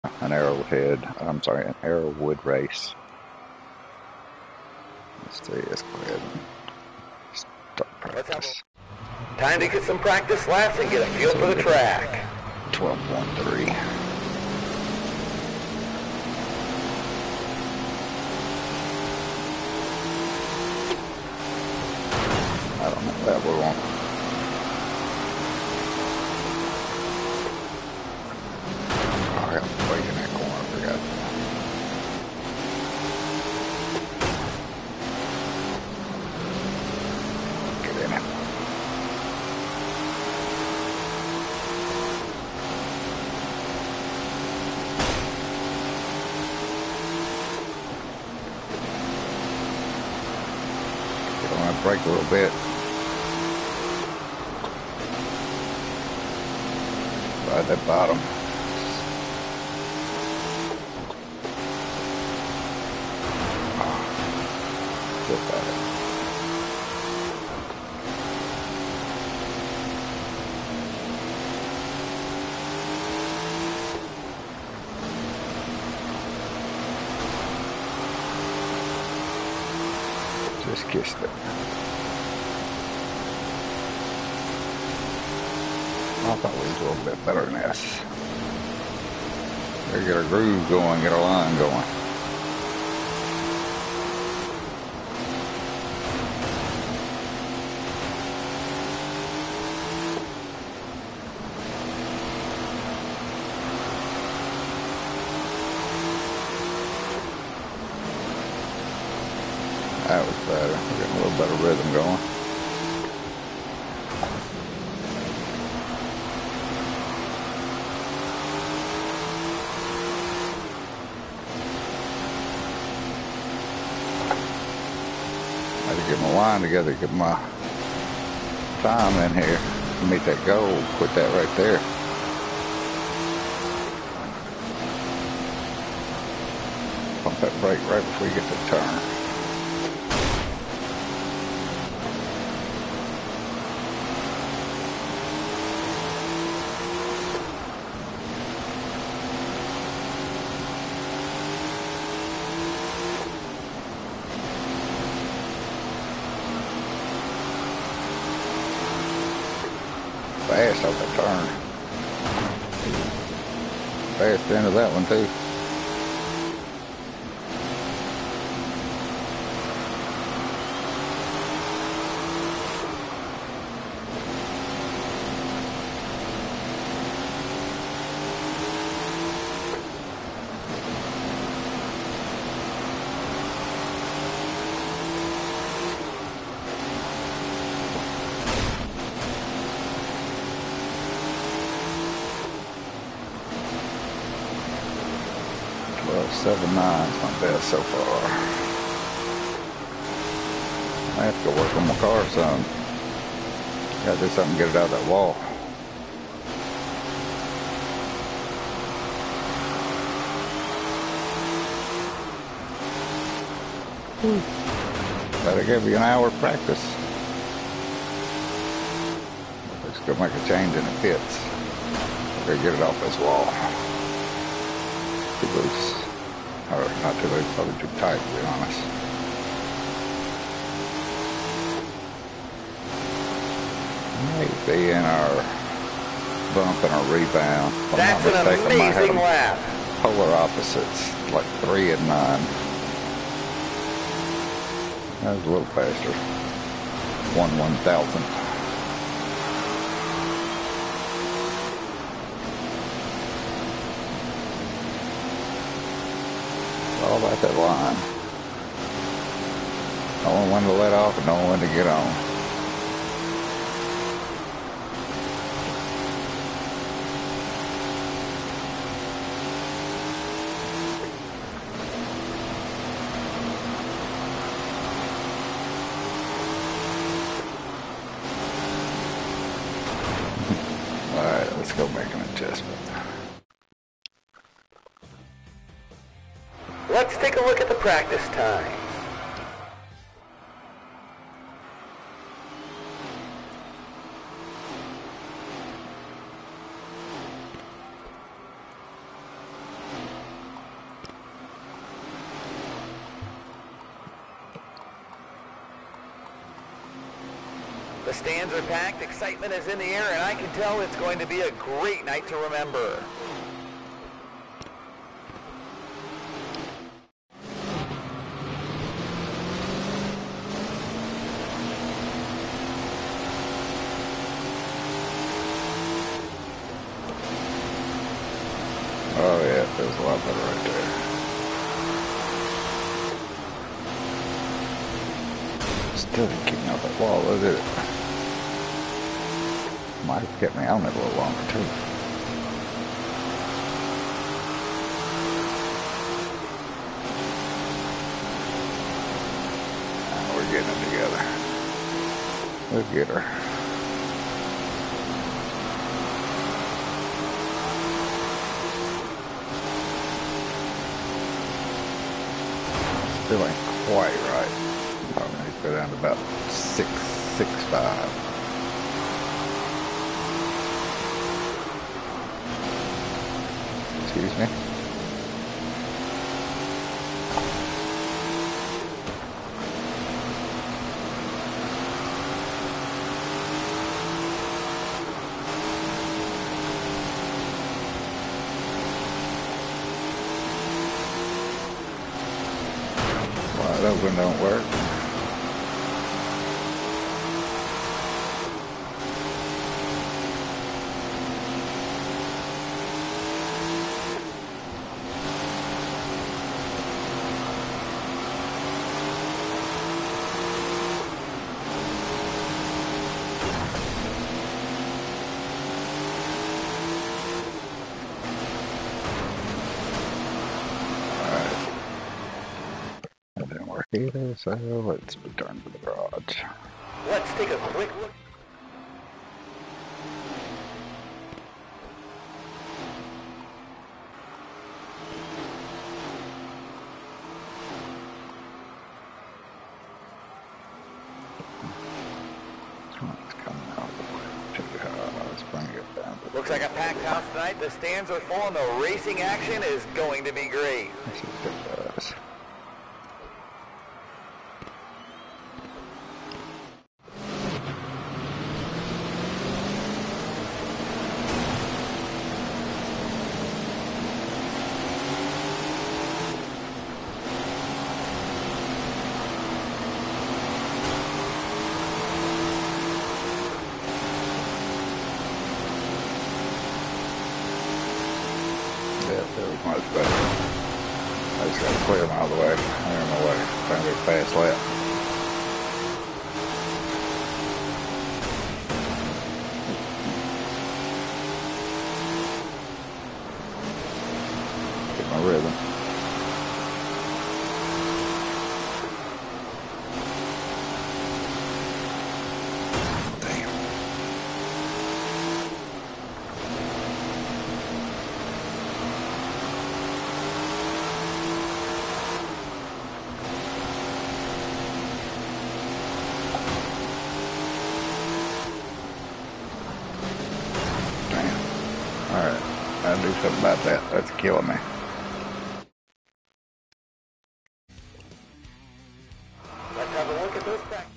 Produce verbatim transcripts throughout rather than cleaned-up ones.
an arrowhead, I'm sorry, an arrowwood race. Let's see, let's go ahead and start practice. Time to get some practice laps and get a feel so for the track. twelve point three. I don't know that we won't. Oh, I got to break in that corner, I forgot. Get in it. Get on that brake a little bit. Right at that bottom. Get that. Just kissed it. I thought we was a little bit better than this. Better get our groove going, get our line going. That was better. We're getting a little better rhythm going. I had to get my line together, get my time in here to meet that goal. Put that right there. Pump that brake right before you get to the turn. Fast off that turn. Fast into that one too. seven nine is my best so far. I have to go work on my car some. Gotta do something to get it out of that wall. Better give you an hour of practice. Let's go make a change in the pits. Gotta get it off this wall. Too loose. Or not too loose, probably too tight to be honest. Maybe in our bump and our rebound. That's an amazing lap. Polar opposites, like three and nine. That was a little faster. One one thousand. All about that line. Knowing when to let off and knowing when to get on. Alright, let's go make an adjustment. Let's take a look at the practice times. The stands are packed, excitement is in the air, and I can tell it's going to be a great night to remember. Oh yeah, it feels a lot better right there. Still didn't keep me off that wall, did it? Might have kept me on it a little longer too. Now we're getting it together. We'll get her. Still ain't quite right. Probably need to go down to about six, six, five. Excuse me. Wide open don't work. Either, so let's return to the garage. Let's take a quick look. It's coming out of the way too high. Let's bring it down. Looks like a packed house tonight. The stands are full and the racing action is going to be great. This is good for us. Much better. I just got to clear them out of the way. They're in my way. Trying to do a fast lap. Get my rhythm. Alright, I'll do something about that. That's killing me. Let's have a look at this back.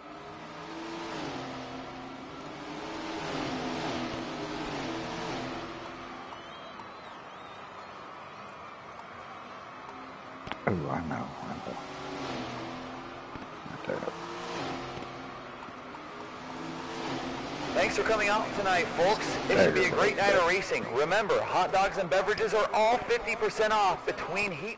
Oh, I know. I know. Right there. Thanks for coming out tonight, folks. It should be a great night of racing. Remember, hot dogs and beverages are all fifty percent off between heat.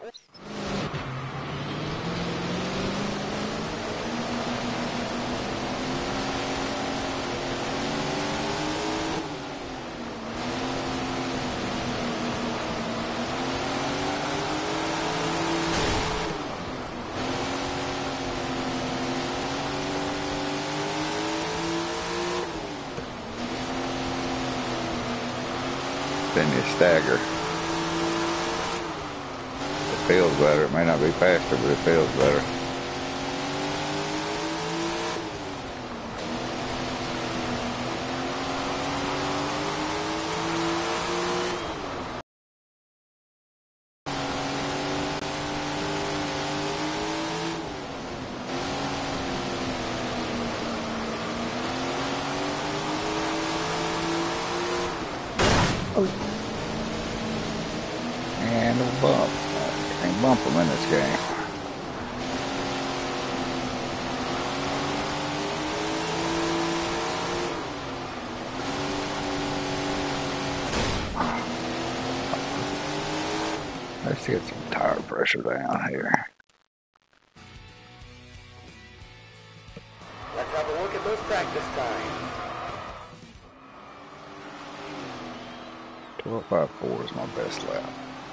Then you stagger. It feels better. It may not be faster, but it feels better. And a bump. Can't bump them in this game. Let's get some tire pressure down here. Let's have a look at those practice times. twelve five four is my best lap.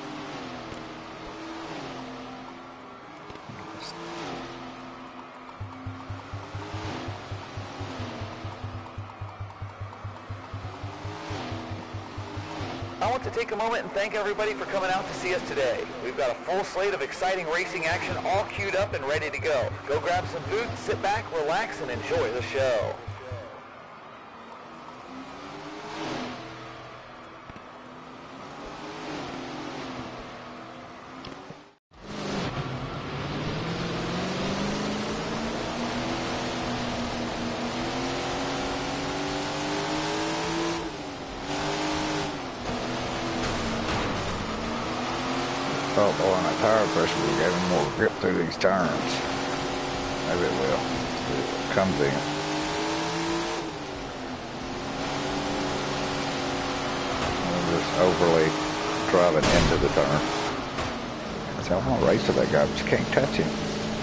I want to take a moment and thank everybody for coming out to see us today. We've got a full slate of exciting racing action all queued up and ready to go. Go grab some food, sit back, relax, and enjoy the show. Oh boy, and that tire pressure will give him more grip through these turns. Maybe it will. It comes in. I'm just overly driving into the turn. So I want to race to that guy, but you can't touch him.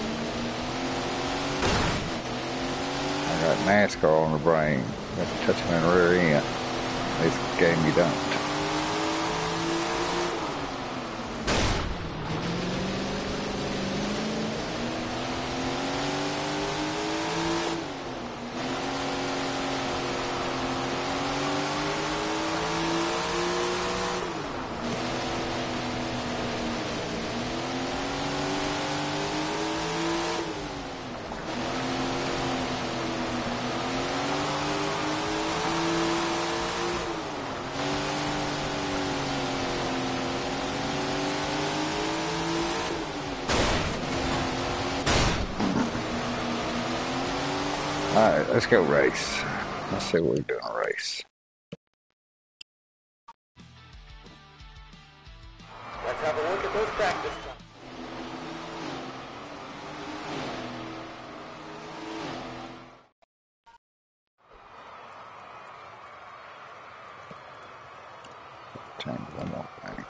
I got NASCAR on the brain. You have to touch him in the rear end. This game you don't. Alright, let's go race. Let's see what we do in a race. Let's have a look at those practice times. Change one more thing.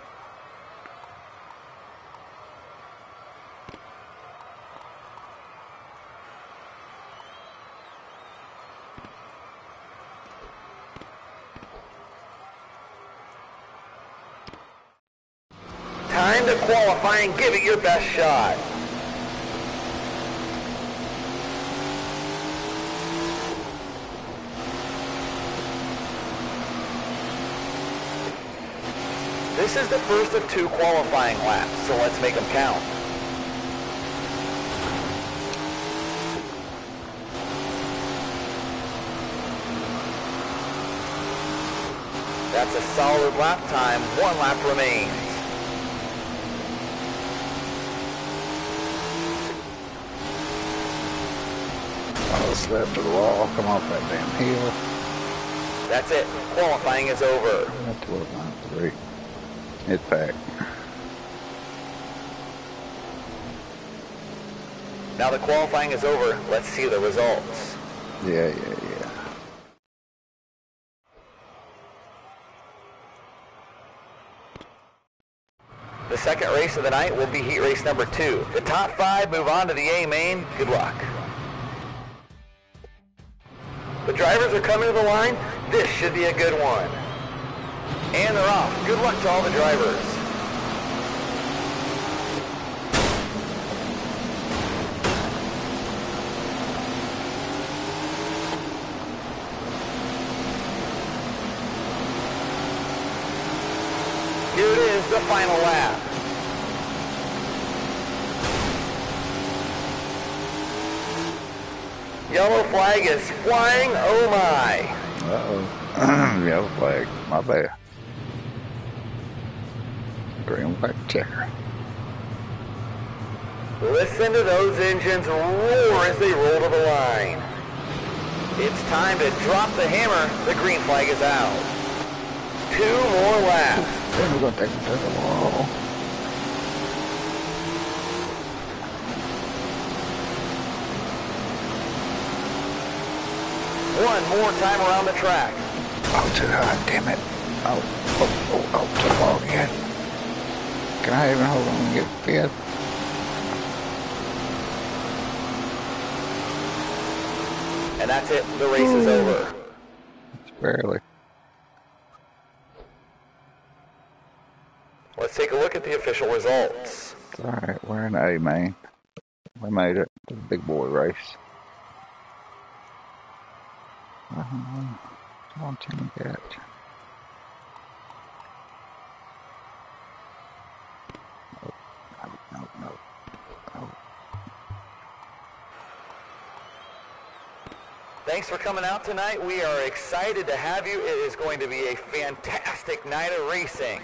Time to qualify and give it your best shot. This is the first of two qualifying laps, so let's make them count. That's a solid lap time. One lap remains. I'll slip to the wall, come off that damn hill. That's it. Qualifying is over. twelve nine three. It's packed. Now that qualifying is over, let's see the results. Yeah, yeah, yeah. The second race of the night will be heat race number two. The top five move on to the A main. Good luck. The drivers are coming to the line. This should be a good one. And they're off. Good luck to all the drivers. Here it is, the final lap. Yellow flag is flying. Oh my. Uh-oh. Yellow flag. My bad. Green white checker. Listen to those engines roar as they roll to the line. It's time to drop the hammer. The green flag is out. Two more laps. Then we're going to take it to the wall. one more time around the track. Oh, too high, damn it. Oh, oh, oh, oh, too low again. Can I even hold on and get fifth? And that's it. The race is over. It's barely. Let's take a look at the official results. It's all right. We're in A, man. We made it to the big boy race. Uh, come on, Team Cat. No, no, no, no. Thanks for coming out tonight. We are excited to have you. It is going to be a fantastic night of racing.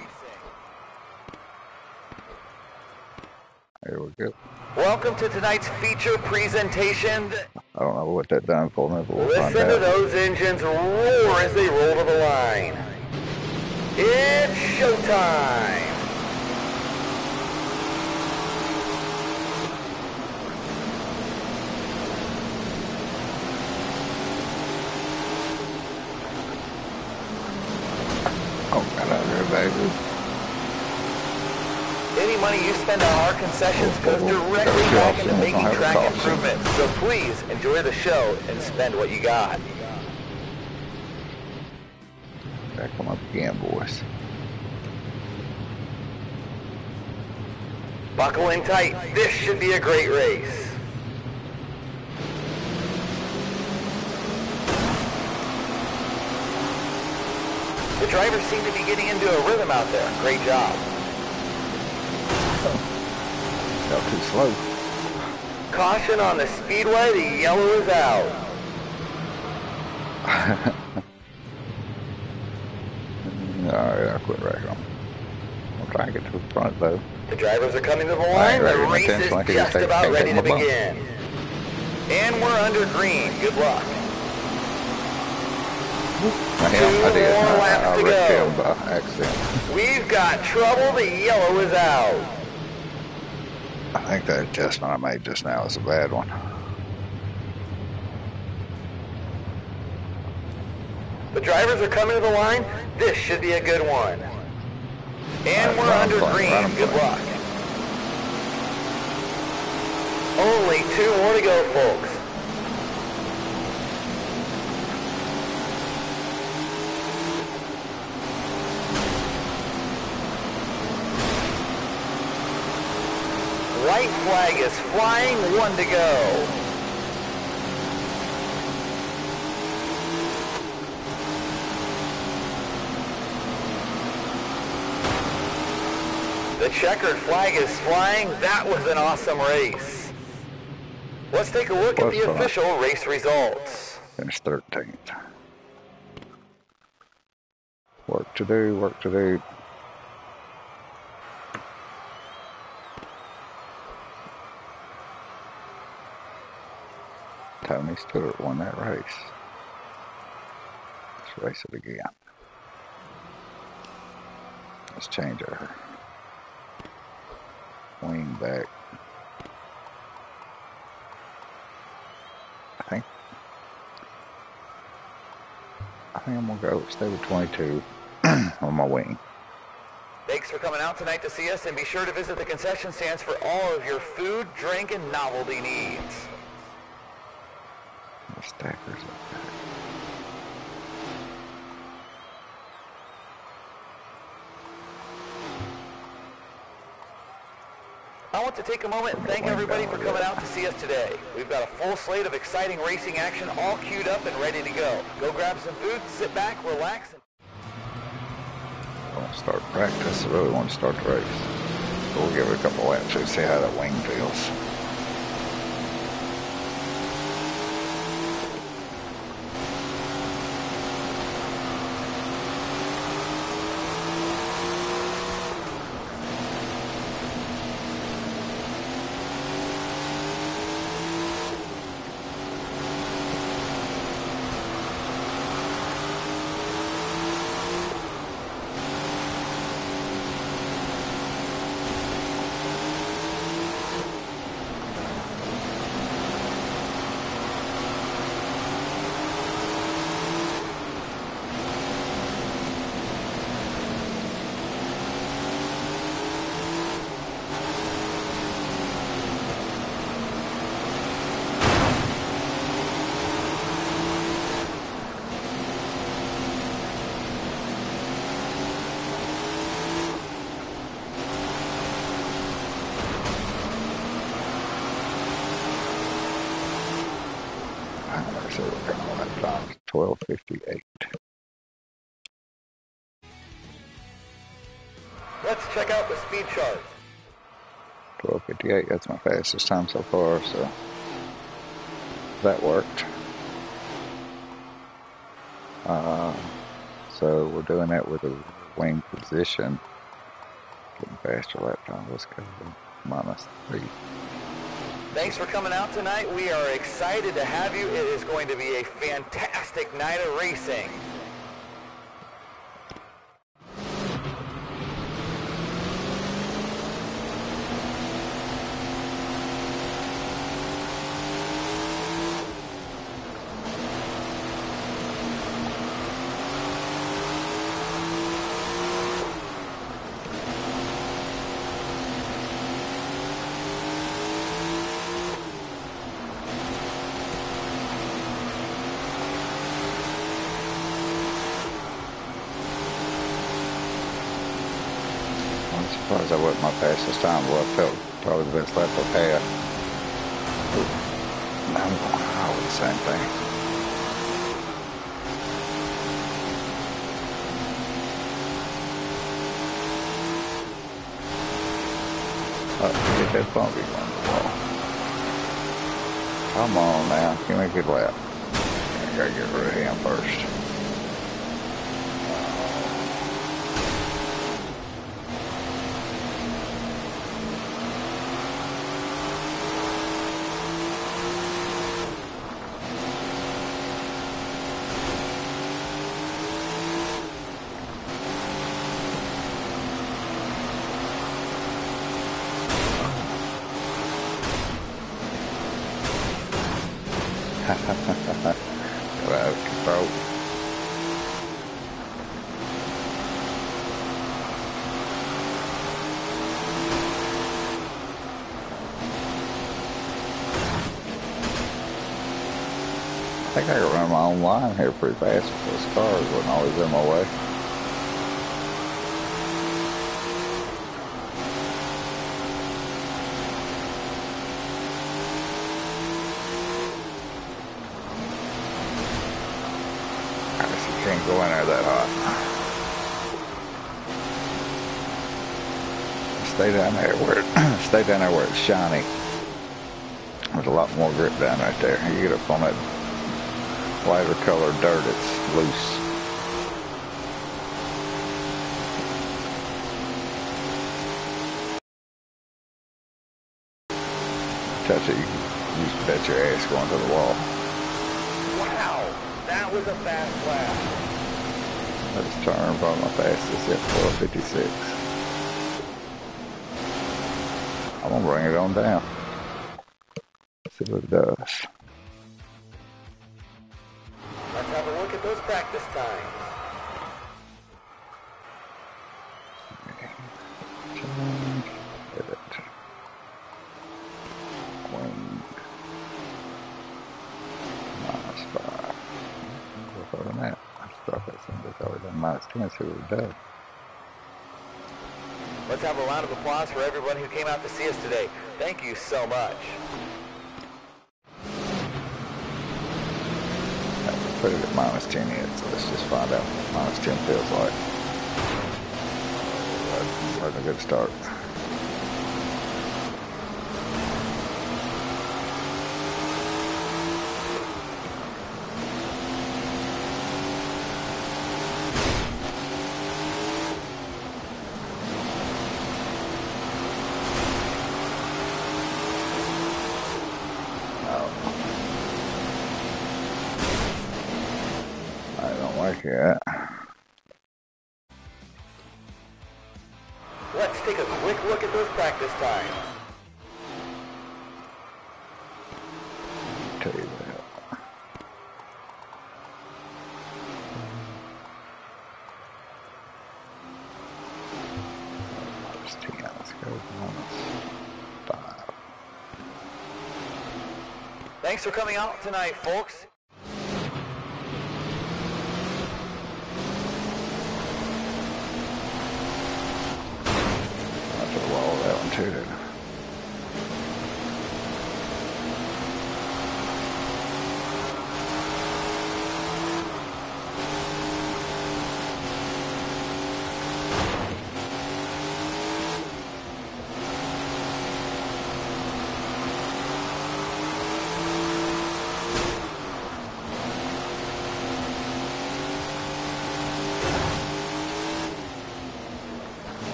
There we go. Welcome to tonight's feature presentation. I don't know what that done for me, but we'll find Listen out. to those engines roar as they roll to the line. It's showtime. Oh, got out there, baby. Any money you spend on our concessions goes directly back into making track improvements. So please enjoy the show and spend what you got. Back them up again, boys. Buckle in tight. This should be a great race. The drivers seem to be getting into a rhythm out there. Great job. Got too slow. Caution on the speedway, the yellow is out. Alright, I'll quit right on. I'll try and get to the front though. The drivers are coming to the line. The race is just about ready to begin. And we're under green. Good luck. Two more laps to go. By accident. We've got trouble. The yellow is out. I think that adjustment I made just now is a bad one. The drivers are coming to the line. This should be a good one. And we're under green. Good luck. Only two more to go, folks. White flag is flying, one to go. The checkered flag is flying. That was an awesome race. Let's take a look at the official race results. Finished thirteenth. Work to do, work to do. Tony Stewart won that race. Let's race it again. Let's change our wing back. I think I think I'm gonna go stay with twenty-two on my wing. Thanks for coming out tonight to see us, and be sure to visit the concession stands for all of your food, drink, and novelty needs. The stackers up there. I want to take a moment and thank everybody for coming out to see us today. We've got a full slate of exciting racing action all queued up and ready to go. Go grab some food, sit back, relax. And I want to start practice. I really want to start the race. So we'll give it a couple laps and see how that wing feels. let's see what kind of lap time. twelve fifty-eight. Let's check out the speed chart. twelve fifty-eight, that's my fastest time so far, so that worked. Uh, so we're doing that with a wing position. Getting faster lap time. Let's go minus three. Thanks for coming out tonight. We are excited to have you. It is going to be a fantastic night of racing. I'm surprised that wasn't my fastest time. Well, I felt probably the best lap I've had. I'm going high with the same thing. Oh, get that bumpy one. Come on now, give me a good lap. I gotta get rid of him first. Got out of control. I think I could run my own line here pretty fast with those cars. Wasn't always in my way. Can't go in there that hot. Stay down there where it, stay down there where it's shiny. There's a lot more grip down right there. You get up on that lighter colored dirt, it's loose. Touch it, you can just bet your ass going to the wall. Wow, that was a fast lap. Let's turn probably my fastest at twelve fifty-six. I'm gonna bring it on down. See what it does. Let's have a look at those practice times. Edit. Wing. Minus five. Go further than that. Start that something that's already done minus ten, see what it does. Let's have a round of applause for everyone who came out to see us today. Thank you so much. Let's put it at minus ten yet, so let's just find out what minus ten feels like. That's a good start. Yeah. Let's take a quick look at those practice times. I'll tell you that. Minus ten, let's go minus five. Thanks for coming out tonight, folks. Too.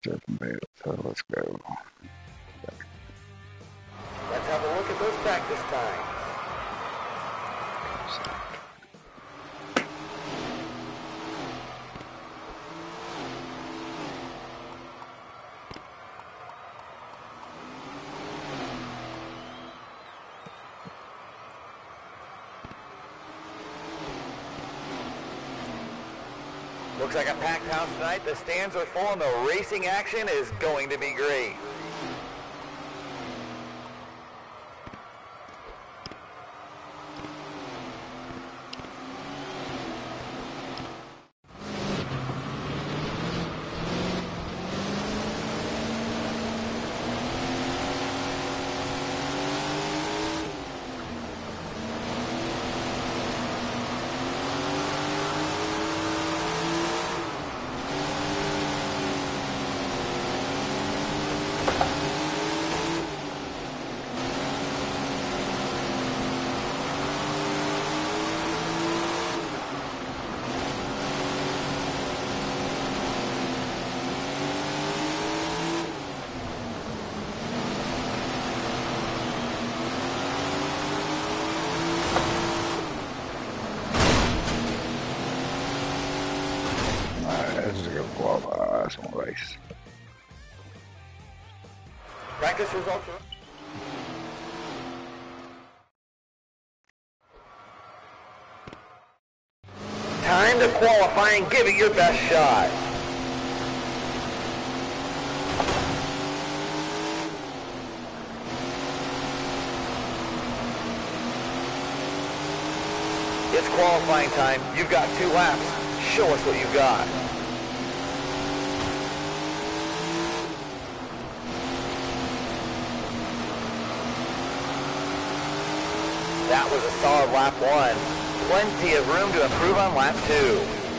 Different bit, so let's go. Let's have a look at those practice times. Looks like a packed house tonight. The stands are full and the racing action is going to be great. This is a good qualify. That's one race. Practice results are... Time to qualify and give it your best shot. It's qualifying time. You've got two laps. Show us what you've got. That was a solid lap one. Plenty of room to improve on lap two.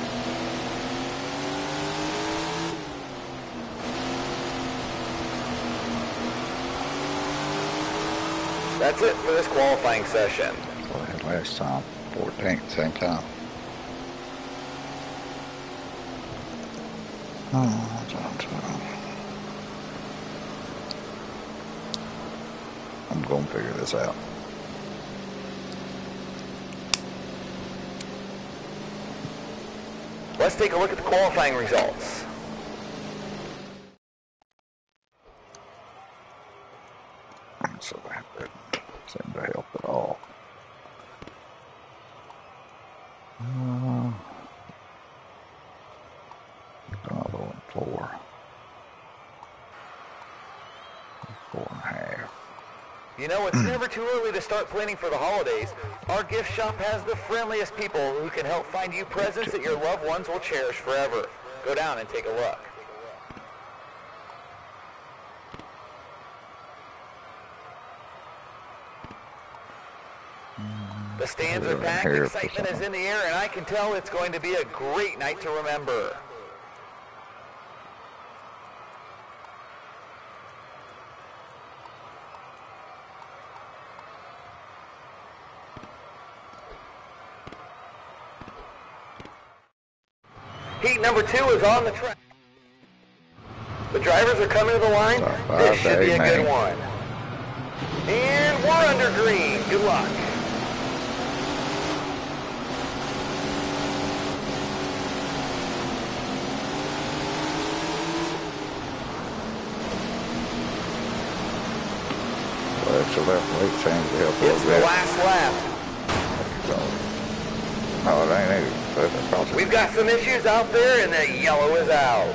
That's it for this qualifying session. Last time, fourteenth, same time. Oh, I'm going to figure this out. Let's take a look at the qualifying results. So that didn't seem to help at all. Uh, another one, four. Four and a half. You know, it's never too early to start planning for the holidays. Our gift shop has the friendliest people who can help find you presents that your loved ones will cherish forever. Go down and take a look. The stands are packed, excitement is in the air, and I can tell it's going to be a great night to remember. Heat number two is on the track. The drivers are coming to the line. This should be a good one. And we're under green. Good luck. Well, extra left late change to help a It's little the bit. last lap. So, no, it ain't either. We've got some issues out there, and the yellow is out.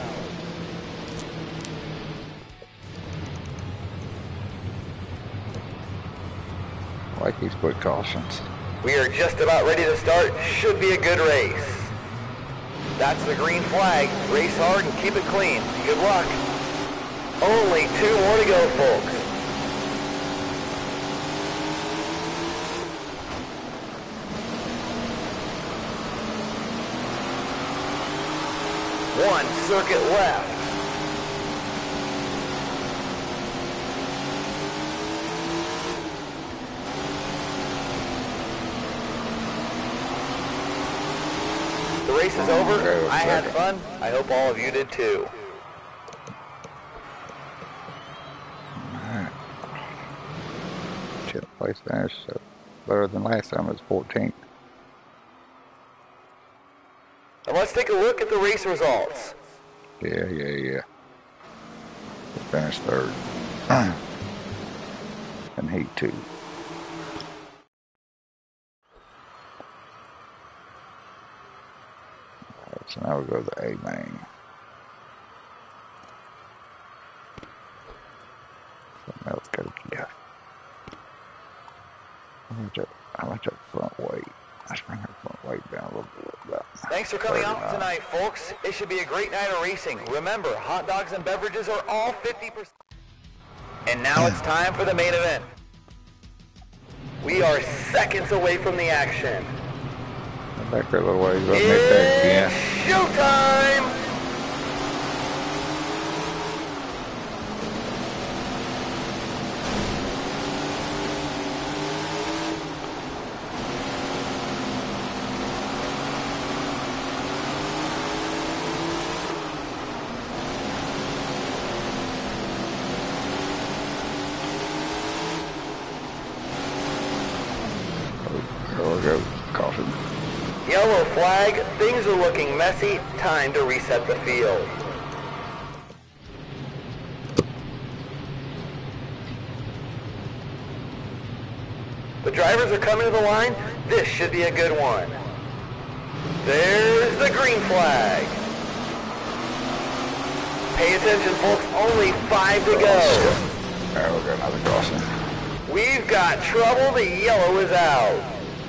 Like these quick cautions. We are just about ready to start. Should be a good race. That's the green flag. Race hard and keep it clean. Good luck. Only two more to go, folks. One circuit left. The race is over. I had fun. I hope all of you did too. place finish, so better than last time. It was fourteenth. And let's take a look at the race results. Yeah, yeah, yeah. We finished third. And heat two. Right, so now we go to the A main. Something else gotta get. How much that, how much that front weight? Let's bring that front weight down a little bit. About Thanks for coming thirty-nine. out tonight, folks. It should be a great night of racing. Remember, hot dogs and beverages are all fifty percent. And now it's time for the main event. We are seconds away from the action. Back there a little ways, let me back again. Showtime! There we go. Caution. Yellow flag, things are looking messy, time to reset the field. The drivers are coming to the line, this should be a good one. There's the green flag. Pay attention folks, only five to go. Alright, we'll go another crossing. We've got trouble, the yellow is out.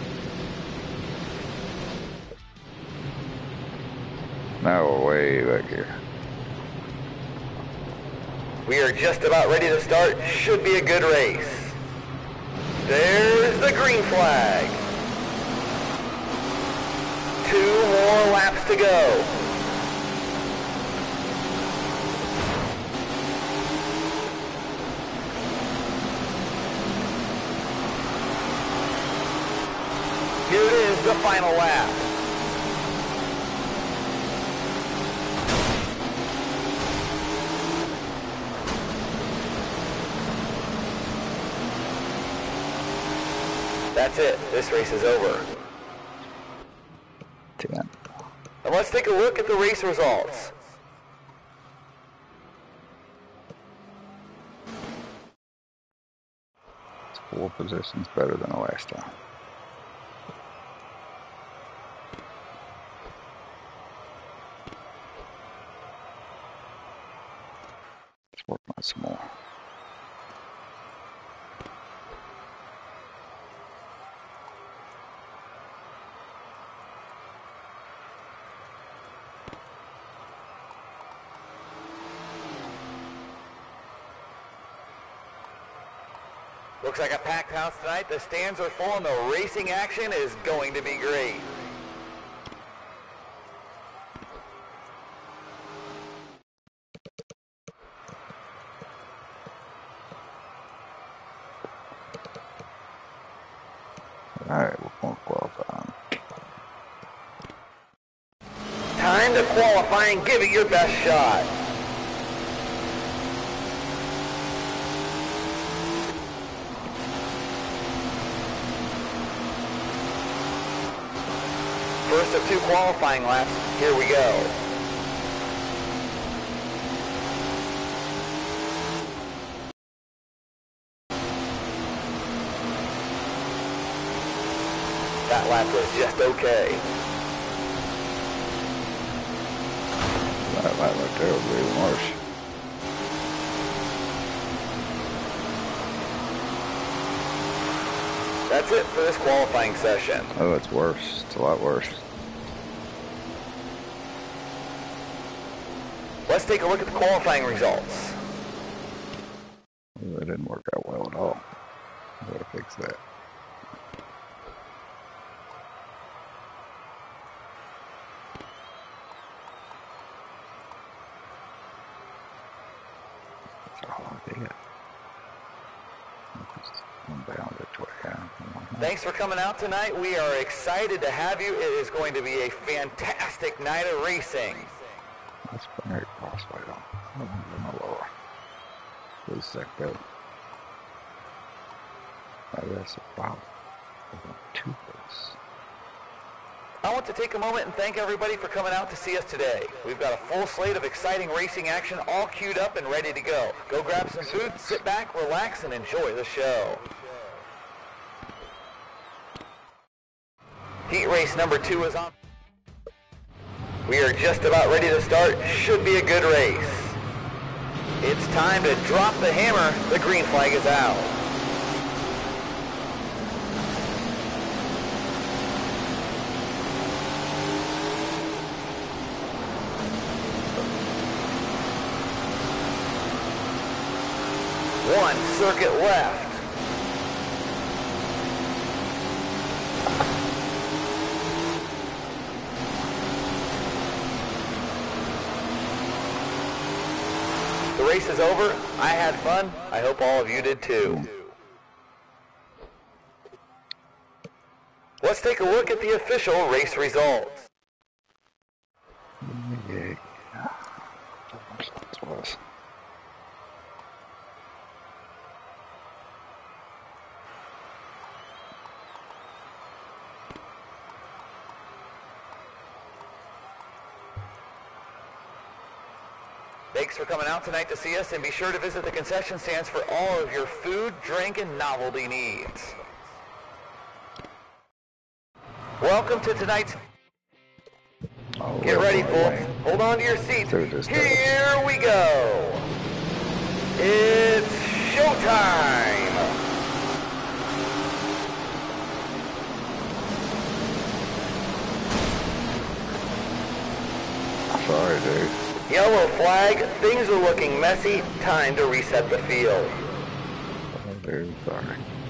Now we're way back here. We are just about ready to start. Should be a good race. There's the green flag. Two more laps to go. Here it is, the final lap. That's it. This race is over. ten. And let's take a look at the race results. It's four positions better than the last time. Let's work on some more. Looks like a packed house tonight. The stands are full and the racing action is going to be great. Alright, we're going to qualify. Time to qualify and give it your best shot. First of two qualifying laps, here we go. That lap was just okay. That lap right there was even worse. That's it for this qualifying session. Oh, it's worse. It's a lot worse. Let's take a look at the qualifying results. Oh, that didn't work out well at all. I gotta fix that. That's all I did. I'm bound it way out. Thanks for coming out tonight. We are excited to have you. It is going to be a fantastic night of racing. Let's bring our crossway on. I don't want to go no lower. Please, sec go. Oh, that's a wow. Two race. I want to take a moment and thank everybody for coming out to see us today. We've got a full slate of exciting racing action all queued up and ready to go. Go grab some food, sit back, relax, and enjoy the show. Heat race number two is on. We are just about ready to start. Should be a good race. It's time to drop the hammer. The green flag is out. One circuit left. The race is over. I had fun. I hope all of you did too. Let's take a look at the official race results. Yeah. Thanks for coming out tonight to see us, and be sure to visit the concession stands for all of your food, drink, and novelty needs. Welcome to tonight's... Oh, Get ready, folks. lane. Hold on to your seats. Through this Here we go. It's showtime. Sorry, dude. Yellow flag. Things are looking messy. Time to reset the field. Oh, dude, sorry.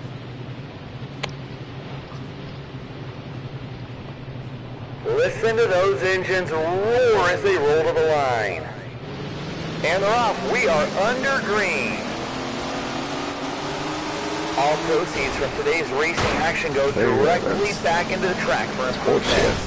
Listen to those engines roar as they roll to the line. And they're off. We are under green. All proceeds from today's racing action go There you go, directly that's- back into the track for bullshit. improvements.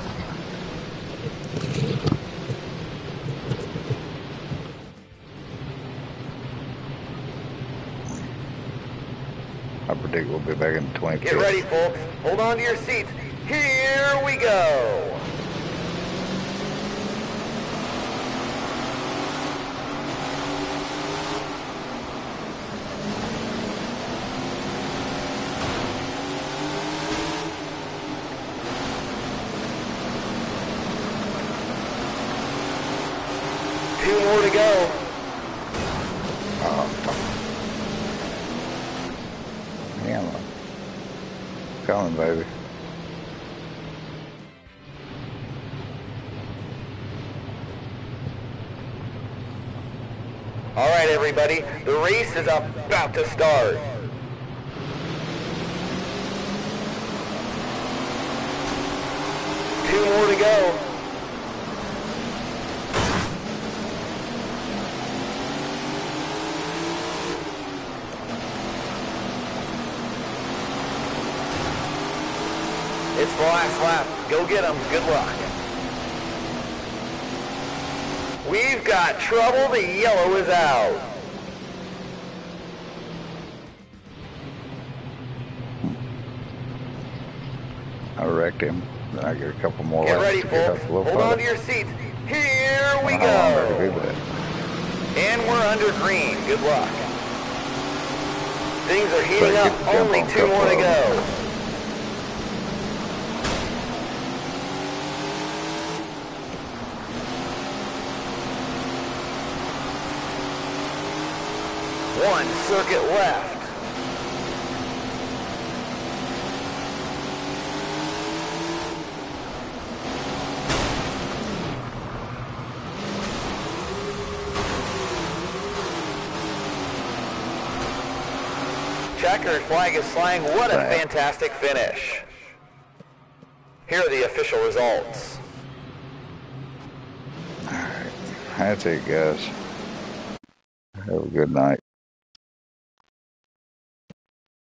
I predict we'll be back in twenty-fifth. Get ready, folks. Hold on to your seats. Here we go. Two more to go. Oh, fuck. Damn. Coming, baby. All right, everybody. The race is about to start. Two more to go. It's the last lap. Go get them. Good luck. We've got trouble. The yellow is out. I wrecked him. Then I get a couple more Get laps ready, to get up folks. a little Hold on further. to your seats. Here we I don't know how long I can go. do that. And we're under green. Good luck. Things are heating Better up. get the jump Only on two more to couple of go. One circuit left. Checkered flag is flying. What a Right. fantastic finish. Here are the official results. Alright. That's it, guys. Have a good night.